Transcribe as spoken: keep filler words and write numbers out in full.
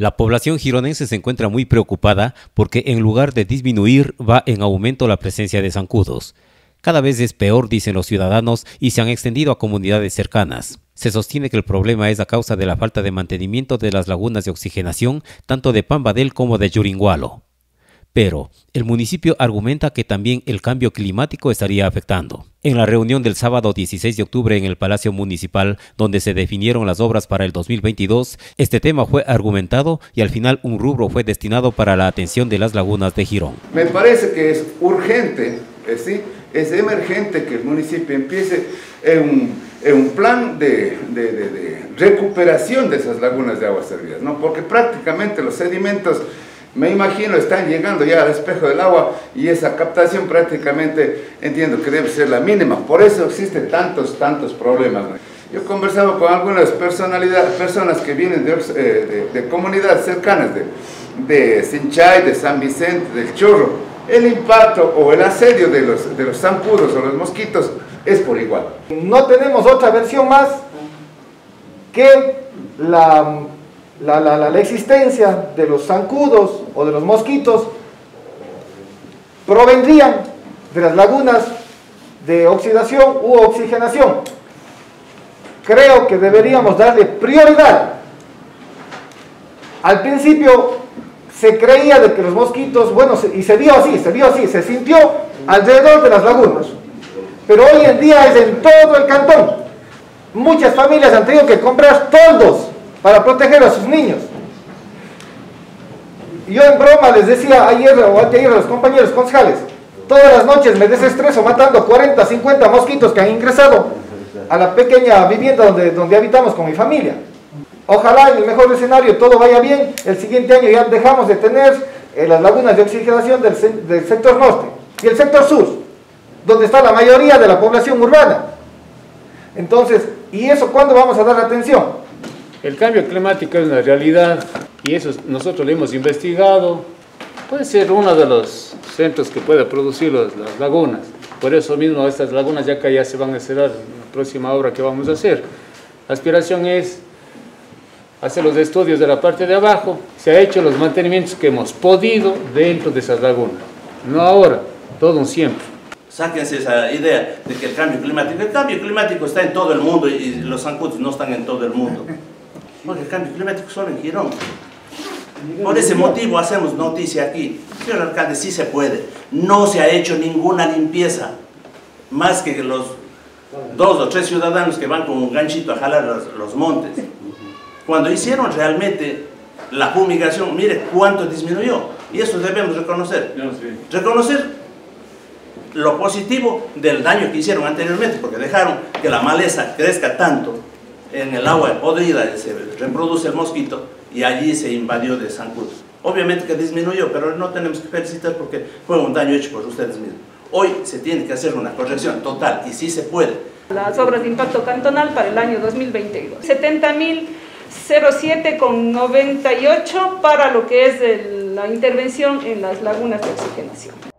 La población gironense se encuentra muy preocupada porque en lugar de disminuir va en aumento la presencia de zancudos. Cada vez es peor, dicen los ciudadanos, y se han extendido a comunidades cercanas. Se sostiene que el problema es a causa de la falta de mantenimiento de las lagunas de oxigenación, tanto de Pambadel como de Yuringualo. Pero el municipio argumenta que también el cambio climático estaría afectando. En la reunión del sábado dieciséis de octubre en el Palacio Municipal, donde se definieron las obras para el dos mil veintidós, este tema fue argumentado y al final un rubro fue destinado para la atención de las lagunas de Girón. Me parece que es urgente, ¿sí? Es emergente que el municipio empiece en un, en un plan de, de, de, de recuperación de esas lagunas de aguas servidas, ¿no? Porque prácticamente los sedimentos, me imagino, están llegando ya al espejo del agua y esa captación prácticamente entiendo que debe ser la mínima. Por eso existen tantos, tantos problemas, ¿no? Yo he conversado con algunas personalidades, personas que vienen de, de, de comunidades cercanas, de, de Sinchay, de San Vicente, del Chorro. El impacto o el asedio de los, de los zancudos o los mosquitos es por igual. No tenemos otra versión más que la... La, la, la, la existencia de los zancudos o de los mosquitos provendrían de las lagunas de oxidación u oxigenación. Creo que deberíamos darle prioridad. Al principio se creía de que los mosquitos, bueno, y se vio así, se vio así, se sintió alrededor de las lagunas. Pero hoy en día es en todo el cantón. Muchas familias han tenido que comprar toldos para proteger a sus niños. Yo en broma les decía ayer o anteayer a los compañeros concejales, todas las noches me desestreso matando cuarenta, cincuenta mosquitos que han ingresado a la pequeña vivienda donde, donde habitamos con mi familia. Ojalá en el mejor escenario todo vaya bien, el siguiente año ya dejamos de tener eh, las lagunas de oxigenación del, del sector norte y el sector sur, donde está la mayoría de la población urbana. Entonces, ¿y eso cuándo vamos a dar atención? El cambio climático es una realidad y eso nosotros lo hemos investigado. Puede ser uno de los centros que puede producir los, las lagunas. Por eso mismo estas lagunas ya que ya se van a cerrar en la próxima obra que vamos a hacer. La aspiración es hacer los estudios de la parte de abajo. Se ha hecho los mantenimientos que hemos podido dentro de esas lagunas. No ahora, todo un siempre. Sáquense esa idea de que el cambio climático, el cambio climático está en todo el mundo y los zancudos no están en todo el mundo. Porque el cambio climático solo en Girón. Por ese motivo hacemos noticia aquí. Señor alcalde, sí se puede. No se ha hecho ninguna limpieza. Más que los dos o tres ciudadanos que van con un ganchito a jalar los, los montes. Cuando hicieron realmente la fumigación, mire cuánto disminuyó. Y eso debemos reconocer. Reconocer lo positivo del daño que hicieron anteriormente, porque dejaron que la maleza crezca tanto en el agua podrida, se reproduce el mosquito y allí se invadió de zancudos. Obviamente que disminuyó, pero no tenemos que felicitar porque fue un daño hecho por ustedes mismos. Hoy se tiene que hacer una corrección total y sí se puede. Las obras de impacto cantonal para el año dos mil veintidós. setenta mil siete con noventa y ocho para lo que es el, la intervención en las lagunas de oxigenación.